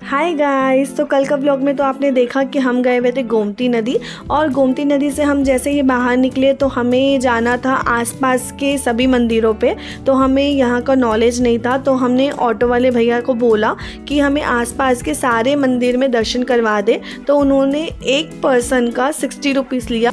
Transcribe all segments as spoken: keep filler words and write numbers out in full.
Hi guys, तो कल का व्लॉग में तो आपने देखा कि हम गए हुए थे गोमती नदी। और गोमती नदी से हम जैसे ही बाहर निकले तो हमें जाना था आसपास के सभी मंदिरों पे। तो हमें यहाँ का नॉलेज नहीं था, तो हमने ऑटो वाले भैया को बोला कि हमें आसपास के सारे मंदिर में दर्शन करवा दे। तो उन्होंने एक पर्सन का सिक्सटी रुपीज़ लिया।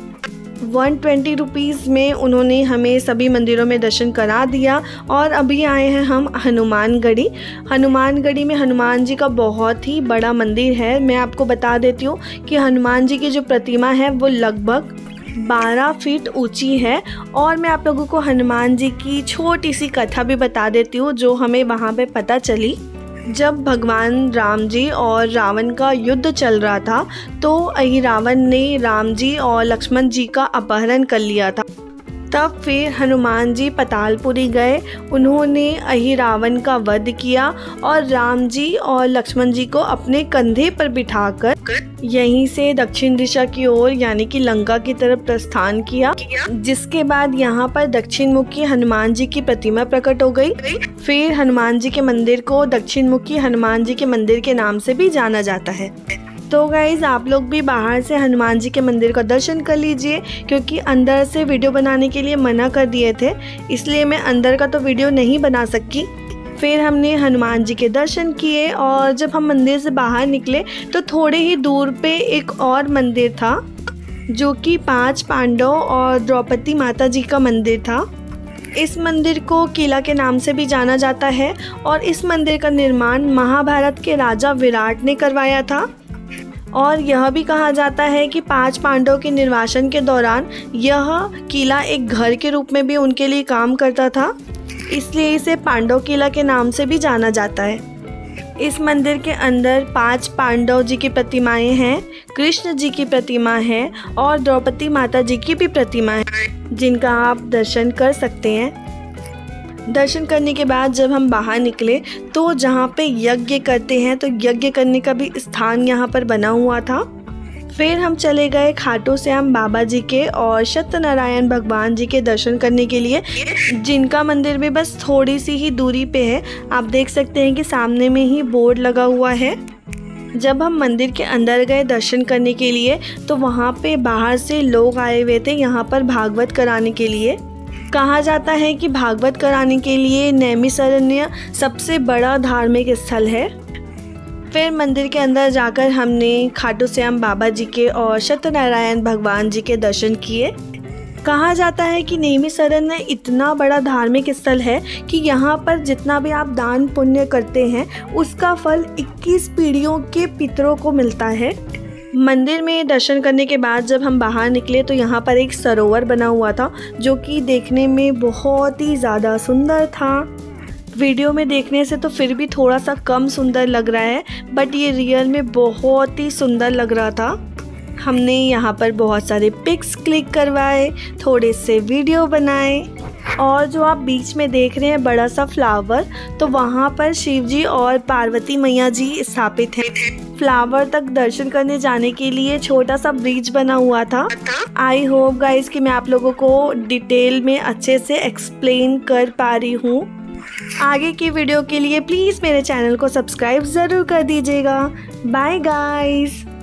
वन ट्वेंटी रुपीज़ में उन्होंने हमें सभी मंदिरों में दर्शन करा दिया। और अभी आए हैं हम हनुमानगढ़ी। हनुमानगढ़ी में हनुमान जी का बहुत ही बड़ा मंदिर है। मैं आपको बता देती हूँ कि हनुमान जी की जो प्रतिमा है वो लगभग बारह फीट ऊंची है। और मैं आप लोगों को हनुमान जी की छोटी सी कथा भी बता देती हूँ जो हमें वहाँ पे पता चली। जब भगवान राम जी और रावण का युद्ध चल रहा था तो अहि रावण ने राम जी और लक्ष्मण जी का अपहरण कर लिया था। तब फिर हनुमान जी पतालपुरी गए, उन्होंने अहि रावण का वध किया और राम जी और लक्ष्मण जी को अपने कंधे पर बिठाकर यहीं से दक्षिण दिशा की ओर यानी कि लंका की तरफ प्रस्थान किया। जिसके बाद यहाँ पर दक्षिण मुखी हनुमान जी की प्रतिमा प्रकट हो गई। फिर हनुमान जी के मंदिर को दक्षिण मुखी हनुमान जी के मंदिर के नाम से भी जाना जाता है। तो गाइज़, आप लोग भी बाहर से हनुमान जी के मंदिर का दर्शन कर लीजिए, क्योंकि अंदर से वीडियो बनाने के लिए मना कर दिए थे, इसलिए मैं अंदर का तो वीडियो नहीं बना सकी। फिर हमने हनुमान जी के दर्शन किए और जब हम मंदिर से बाहर निकले तो थोड़े ही दूर पे एक और मंदिर था जो कि पांच पांडव और द्रौपदी माता जी का मंदिर था। इस मंदिर को किला के नाम से भी जाना जाता है और इस मंदिर का निर्माण महाभारत के राजा विराट ने करवाया था। और यह भी कहा जाता है कि पांच पांडवों के निर्वासन के दौरान यह किला एक घर के रूप में भी उनके लिए काम करता था, इसलिए इसे पांडव किला के नाम से भी जाना जाता है। इस मंदिर के अंदर पांच पांडव जी की प्रतिमाएं हैं, कृष्ण जी की प्रतिमा है और द्रौपदी माता जी की भी प्रतिमा है, जिनका आप दर्शन कर सकते हैं। दर्शन करने के बाद जब हम बाहर निकले तो जहाँ पे यज्ञ करते हैं तो यज्ञ करने का भी स्थान यहाँ पर बना हुआ था। फिर हम चले गए खाटू श्याम बाबा जी के और सत्यनारायण भगवान जी के दर्शन करने के लिए, जिनका मंदिर भी बस थोड़ी सी ही दूरी पे है। आप देख सकते हैं कि सामने में ही बोर्ड लगा हुआ है। जब हम मंदिर के अंदर गए दर्शन करने के लिए तो वहाँ पे बाहर से लोग आए हुए थे यहाँ पर भागवत कराने के लिए। कहा जाता है कि भागवत कराने के लिए नैमिषारण्य सबसे बड़ा धार्मिक स्थल है। फिर मंदिर के अंदर जाकर हमने खाटू श्याम बाबा जी के और सत्यनारायण भगवान जी के दर्शन किए। कहा जाता है कि नैमिषारण्य इतना बड़ा धार्मिक स्थल है कि यहाँ पर जितना भी आप दान पुण्य करते हैं उसका फल इक्कीस पीढ़ियों के पितरों को मिलता है। मंदिर में दर्शन करने के बाद जब हम बाहर निकले तो यहाँ पर एक सरोवर बना हुआ था जो कि देखने में बहुत ही ज़्यादा सुंदर था। वीडियो में देखने से तो फिर भी थोड़ा सा कम सुंदर लग रहा है, बट ये रियल में बहुत ही सुंदर लग रहा था। हमने यहाँ पर बहुत सारे पिक्स क्लिक करवाए, थोड़े से वीडियो बनाए। और जो आप बीच में देख रहे हैं बड़ा सा फ्लावर, तो वहाँ पर शिव जी और पार्वती मैया जी स्थापित हैं। फ्लावर तक दर्शन करने जाने के लिए छोटा सा ब्रिज बना हुआ था। आई होप गाइस कि मैं आप लोगों को डिटेल में अच्छे से एक्सप्लेन कर पा रही हूँ। आगे की वीडियो के लिए प्लीज़ मेरे चैनल को सब्सक्राइब ज़रूर कर दीजिएगा। Bye guys.